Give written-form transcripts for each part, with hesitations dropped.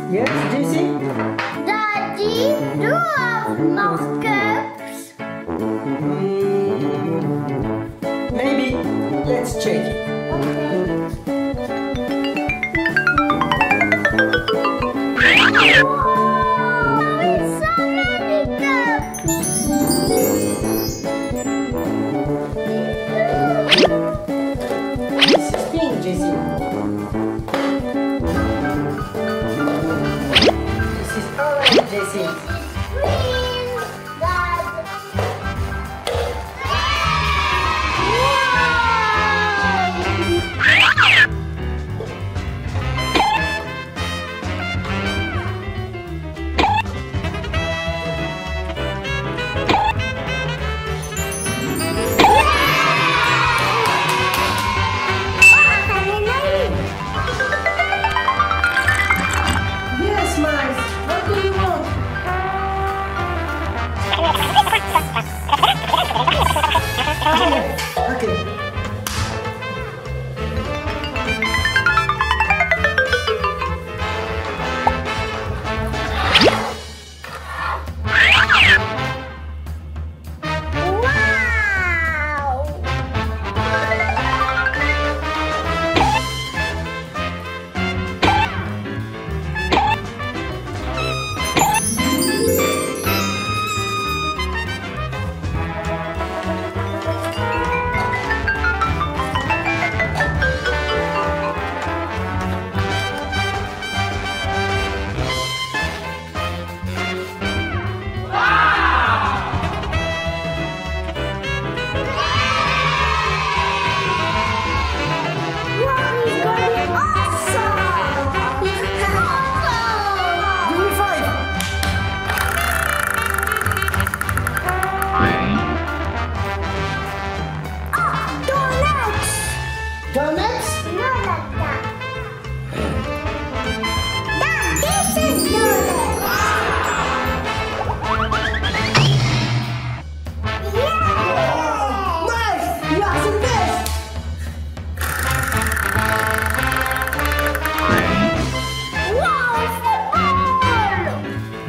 Yes, JC? Daddy, do you have markups? Maybe. Let's check it. Wow, it's so many cups! This is pink, JC. This is orange, JC. Green, Dad. Yes, Miles. What do you want? Okay. Wow! Wow, he's going awesome! He's awesome! Give me 5. Oh, donuts! Donuts? No, like that. Dad, this is donuts! Yeah! Miles, you are the best. Wow, football!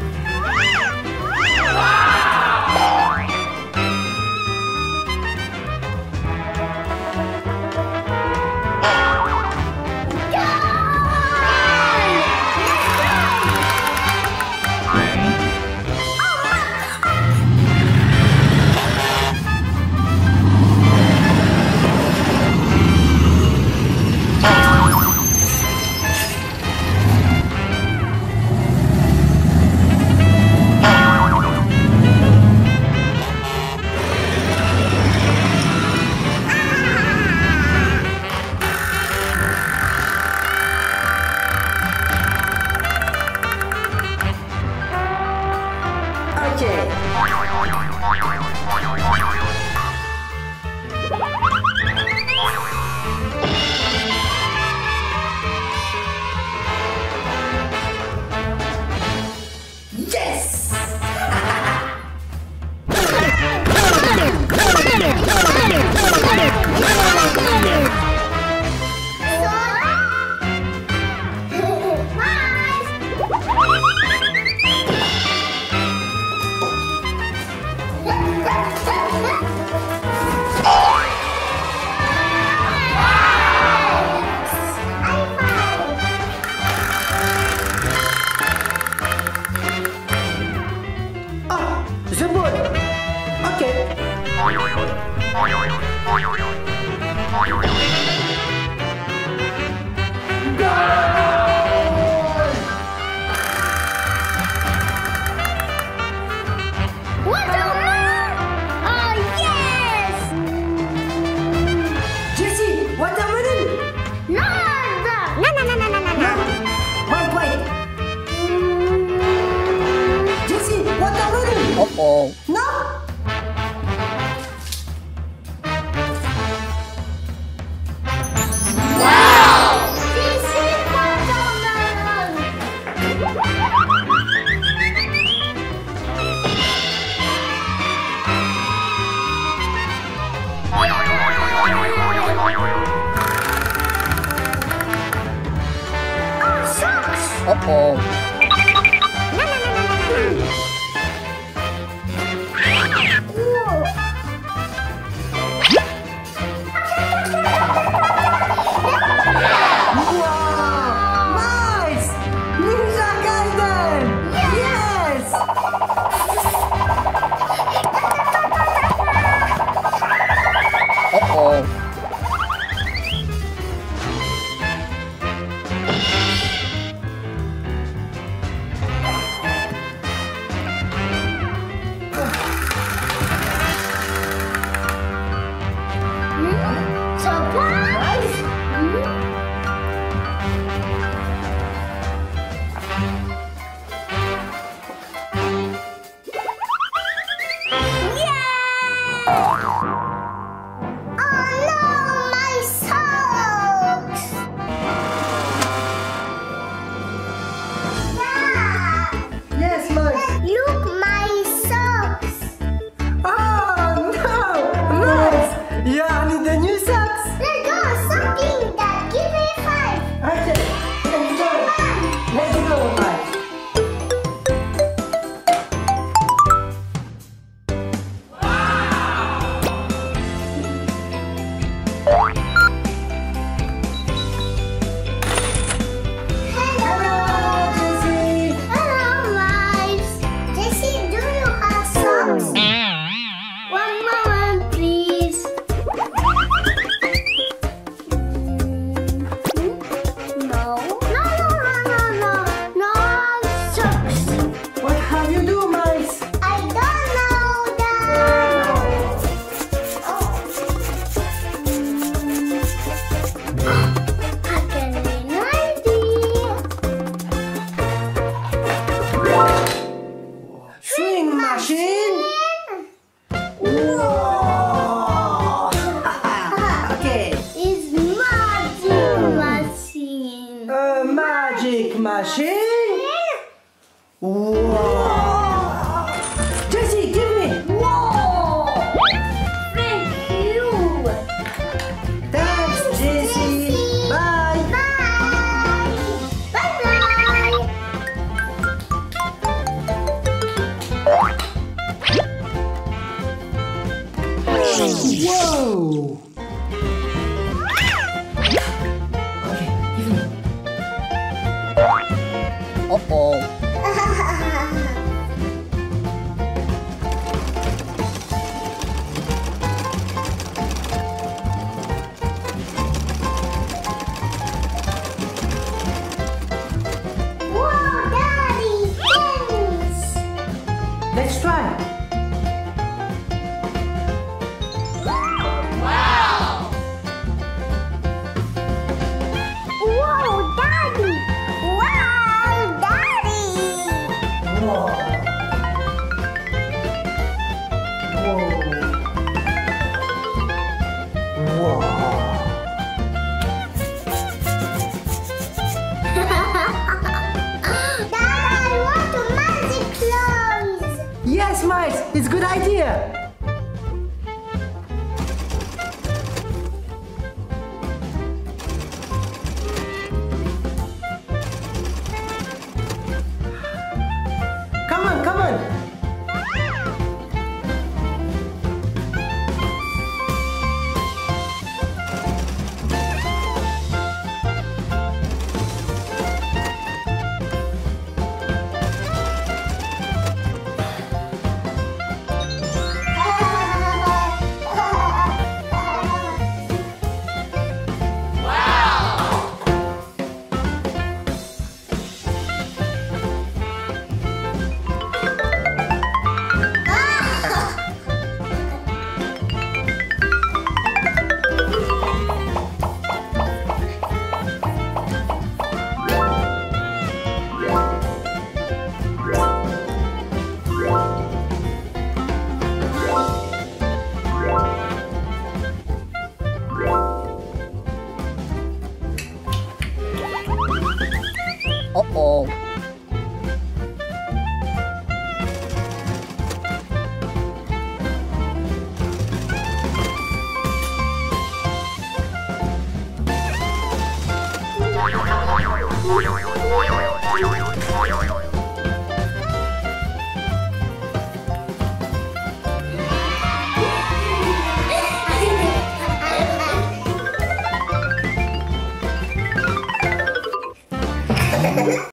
Okay. Yes! Ah, the ball. Okay. Watermelon! Oh, yes! Jesse, watermelon. No, No. 1 point. Jesse, watermelon. Uh-oh. No. This is watermelon! Oh, socks! Uh-oh. Magic machine. Wow. Jessie, give me. Whoa! Thank you. Thanks, Jessie. Bye. Bye. Bye-bye. Whoa. Okay, give me. Uh-oh. Whoa, Daddy, thanks. Let's try. Whoa, Daddy. Wow, Daddy. Whoa. Whoa. Whoa. Dad, I want to magic clothes. Yes, Miles, it's a good idea. Come on, come on. Uh-oh.